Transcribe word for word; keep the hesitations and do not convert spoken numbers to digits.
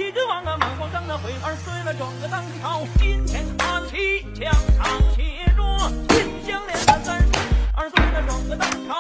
起个王啊，满皇上的回儿睡了整个当朝，金钱安起，墙上写着金项链的字儿，二岁的整个当朝。